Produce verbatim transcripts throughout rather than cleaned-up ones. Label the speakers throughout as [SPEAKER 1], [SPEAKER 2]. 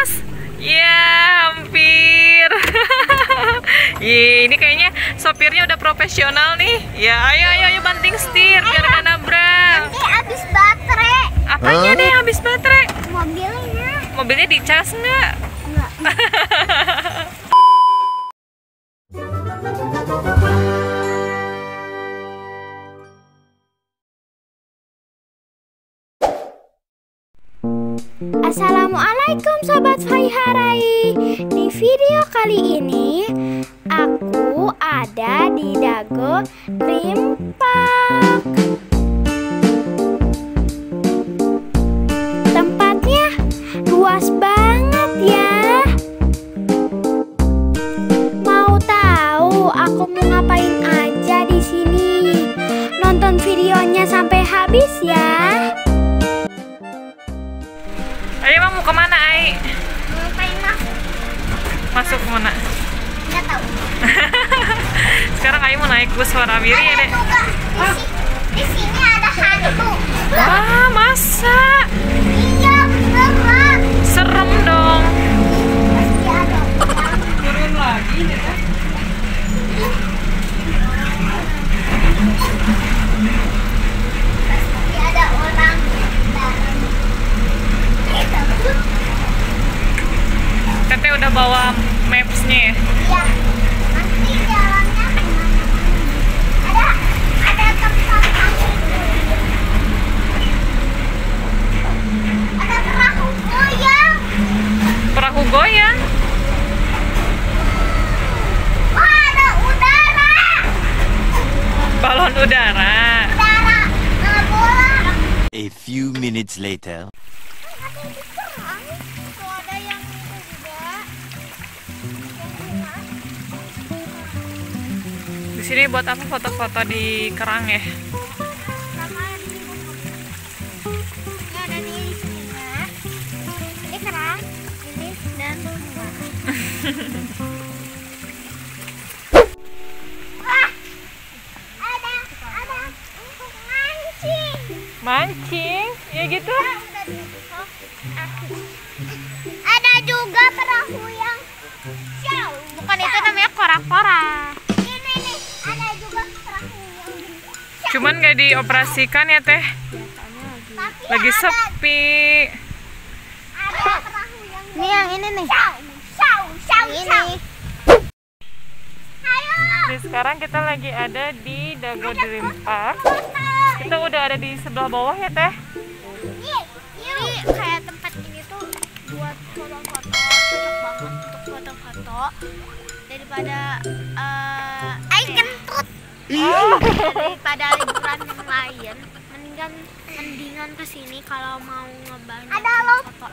[SPEAKER 1] Mas? Ya, hampir. Ih, ini kayaknya sopirnya udah profesional nih. Ya, ayo ayo ayo banting setir biar nggak nabrak.
[SPEAKER 2] Nanti habis baterai.
[SPEAKER 1] Apanya deh habis baterai?
[SPEAKER 2] Mobilnya.
[SPEAKER 1] Mobilnya dicas nggak?
[SPEAKER 2] Enggak. Assalamualaikum Sobat Faiharai. Di video kali ini aku ada di Dago Dream Park. Tempatnya luas banget ya. Mau tahu aku mau ngapain aja di sini? Nonton videonya sampai habis ya.
[SPEAKER 1] Ayo Mam, mau kemana Ai?
[SPEAKER 2] Mau pengen masuk.
[SPEAKER 1] Masuk kemana?
[SPEAKER 2] Nggak tahu.
[SPEAKER 1] Sekarang Ai mau naik bus Warawiri ya dek?
[SPEAKER 2] Di, si- di sini ada hantu.
[SPEAKER 1] Wah, masa?
[SPEAKER 2] Iya, beneran.
[SPEAKER 1] Serem dong.
[SPEAKER 2] Pasti ada orang.
[SPEAKER 1] Turun lagi deh.
[SPEAKER 2] Pasti ada orang.
[SPEAKER 1] Teteh udah bawa maps-nya ya?
[SPEAKER 2] Iya. Nanti jalannya kemana? Ada ada tempat angin. Ada perahu goyang.
[SPEAKER 1] Perahu goyang?
[SPEAKER 2] Oh, ada udara.
[SPEAKER 1] Balon udara?
[SPEAKER 2] Udara. Nggak bola.
[SPEAKER 3] A few minutes later.
[SPEAKER 2] Ada yang diserang. Tuh ada yang itu juga.
[SPEAKER 1] Di sini buat apa foto-foto di kerang ya?
[SPEAKER 2] Sama yang di rumah. Ini ada di sini ya. Ini kerang, ini dan bunga. Wah, ada ada untuk mancing.
[SPEAKER 1] Mancing? Ya gitu?
[SPEAKER 2] Ada juga perahu yang jauh. Bukan itu namanya kora-kora. Ini nih, ada juga perahu yang jauh.
[SPEAKER 1] Cuman nggak dioperasikan ya teh?
[SPEAKER 2] Tapi
[SPEAKER 1] Lagi
[SPEAKER 2] ada,
[SPEAKER 1] sepi.
[SPEAKER 2] ada perahu yang ini yang ini nih. Jauh, jauh, jauh, jauh. Ayo.
[SPEAKER 1] Jadi sekarang kita lagi ada di Dago Dream Park.
[SPEAKER 2] Foto.
[SPEAKER 1] Kita udah ada di sebelah bawah ya teh?
[SPEAKER 2] Nih, jadi kayak tempat ini tuh buat foto-foto, cocok banget untuk foto-foto daripada uh, ay kentut.
[SPEAKER 1] Oh.
[SPEAKER 2] Daripada liburan yang lain, mendingan mendingan kesini kalau mau ngebantu ada foto.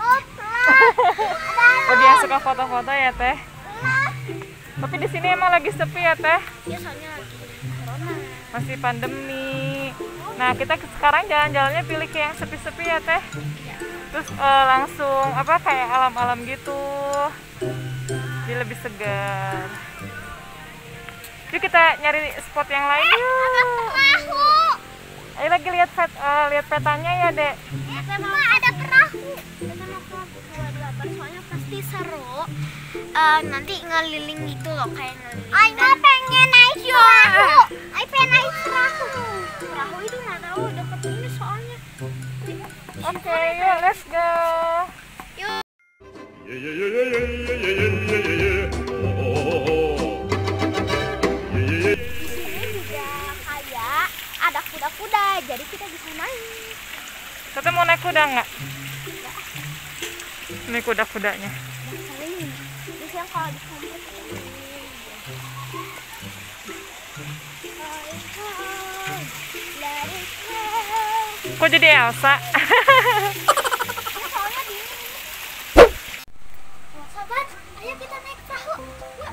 [SPEAKER 1] Oh dia suka foto-foto ya teh? Tapi di sini emang lagi sepi ya teh?
[SPEAKER 2] Ya soalnya lagi corona.
[SPEAKER 1] Masih pandemi. Nah kita sekarang jalan-jalannya pilih ke yang sepi-sepi ya teh? Terus eh, langsung apa kayak alam-alam gitu. Jadi lebih segar. Yuk kita nyari spot yang lain yuk.
[SPEAKER 2] Perahu.
[SPEAKER 1] Ayo lagi lihat pet, eh, lihat petanya ya dek.
[SPEAKER 2] Semua ada perahu. Kita mau ke dua-dua soalnya pasti seru. Eh, nanti ngeliling gitu loh kayak ngeliling. Ay mah pengen naik perahu. Ay pengen naik perahu. Perahu itu nggak tahu deket ini soalnya.
[SPEAKER 1] Oke yuk let's go.
[SPEAKER 2] Yuk. Di sini juga kayak ada kuda-kuda, jadi kita bisa main.
[SPEAKER 1] Kita mau naik kuda nggak? Ini kuda-kudanya.
[SPEAKER 2] Saling. Terus yang kalau di komplek
[SPEAKER 1] Kok jadi Elsa?
[SPEAKER 2] soalnya di oh, sobat, ayo kita naik perahu. Yuk.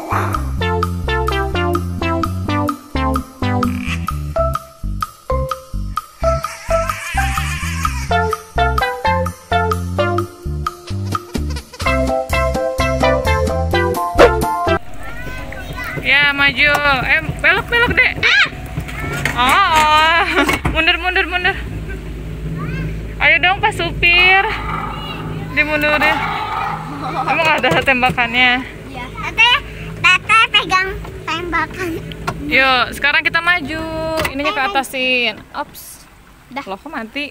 [SPEAKER 1] Ya maju, eh belok belok dek. Oh, mundur mundur mundur. Ayo dong Pak Supir, dimundurin. Emang ada tembakannya?
[SPEAKER 2] Iya. Teteh, teteh pegang tembakan.
[SPEAKER 1] Yuk, sekarang kita maju. Ininya ke atasin. Ops. Dah. Loh, kok mati?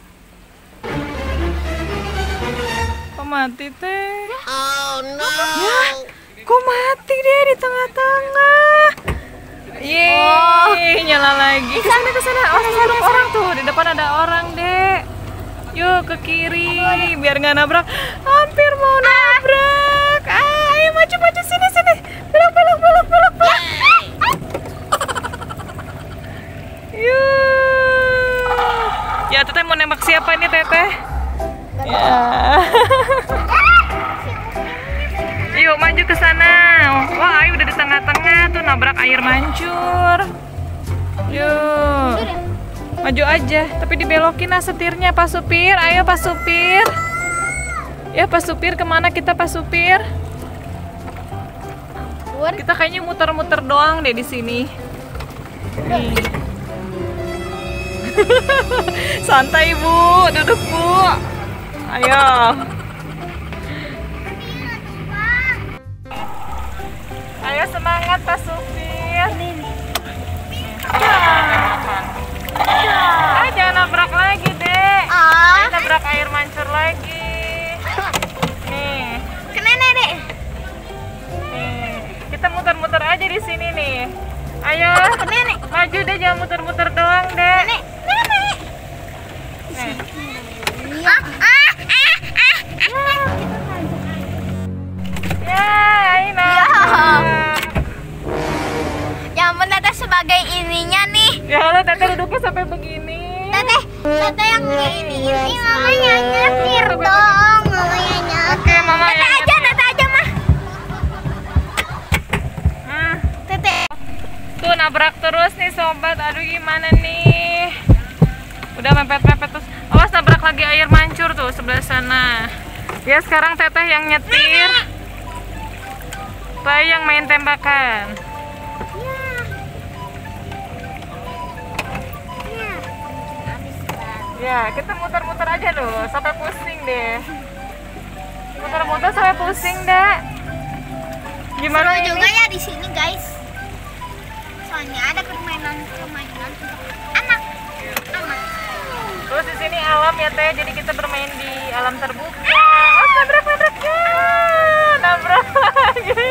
[SPEAKER 1] Kok mati teh?
[SPEAKER 2] Oh no.
[SPEAKER 1] Ya, kok mati deh di tengah-tengah? Yeay, nyala lagi. Ke sana ke sana. Oh, ada orang tuh. Di depan ada orang, Dek. Yuk ke kiri biar nggak nabrak. Hampir mau nabrak. Ah, ayo maju maju sini sini. Belok belok belok belok belok. Yuk. Ya Teteh mau nembak siapa ini Teteh? Ya. Yuk maju ke sana. Wah, ayo udah di tengah-tengah tuh nabrak air mancur. Yuk. Maju aja, tapi dibelokin lah setirnya Pak Supir. Ayo Pak Supir. Ya Pak Supir, kemana kita Pak Supir? Kita kayaknya muter-muter doang deh di sini. Nih. Santai Bu, duduk Bu. Ayo. Ayo semangat Pak Supir. Ah, jangan nabrak lagi, Dek.
[SPEAKER 2] Ah,
[SPEAKER 1] Nabrak air mancur lagi. Nih,
[SPEAKER 2] ke nenek deh.
[SPEAKER 1] nih. Kita muter-muter aja di sini nih. Ayo,
[SPEAKER 2] Ke nenek.
[SPEAKER 1] maju deh, jangan muter-muter doang, Dek.
[SPEAKER 2] Nenek, nenek.
[SPEAKER 1] Nih.
[SPEAKER 2] Ah, ah, ah, ah.
[SPEAKER 1] Ya, Aina.
[SPEAKER 2] Yang benar teteh sebagai ininya nih.
[SPEAKER 1] Ya Allah, Teteh duduknya sampai begini.
[SPEAKER 2] Teteh, teteh yang ini ini mamanya nyetir dong, mamanya nyetir.
[SPEAKER 1] Oke, Mama
[SPEAKER 2] Teteh
[SPEAKER 1] yang
[SPEAKER 2] aja, teteh aja mah.
[SPEAKER 1] Hmm.
[SPEAKER 2] Teteh.
[SPEAKER 1] Tuh nabrak terus nih sobat. Aduh gimana nih? Udah mepet-mepet terus. Awas nabrak lagi air mancur tuh sebelah sana. Ya sekarang Teteh yang nyetir. Saya yang main tembakan. Ya, kita muter-muter aja loh, sampai pusing deh. Muter-muter sampai pusing deh. Gimana
[SPEAKER 2] Seru
[SPEAKER 1] ini?
[SPEAKER 2] juga ya di sini guys. Soalnya ada permainan-permainan untuk anak. Anak.
[SPEAKER 1] Terus di sini alam ya Teh, jadi kita bermain di alam terbuka. Oh, nabrak nabrak ya, nabrak lagi.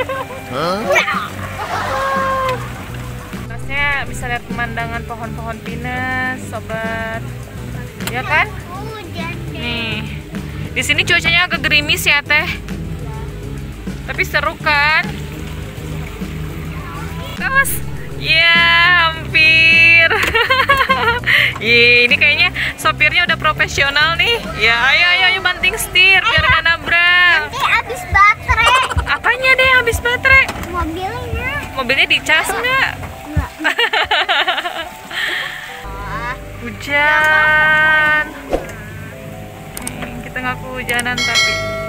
[SPEAKER 1] Atasnya bisa lihat pemandangan pohon-pohon pinus, sobat. Ya kan?
[SPEAKER 2] Hujan deh.
[SPEAKER 1] Nih, di sini cuacanya agak gerimis ya Teh. Tapi seru kan? Awas. Ya, hampir. Ye, ini kayaknya sopirnya udah profesional nih. Ya, ayo ayo ayo banting setir biar nggak nabrak.
[SPEAKER 2] Nanti habis baterai
[SPEAKER 1] Apanya deh habis baterai?
[SPEAKER 2] mobilnya.
[SPEAKER 1] Mobilnya dicas nggak?
[SPEAKER 2] Enggak.
[SPEAKER 1] Hujan. Nih, kita nggak kehujanan tapi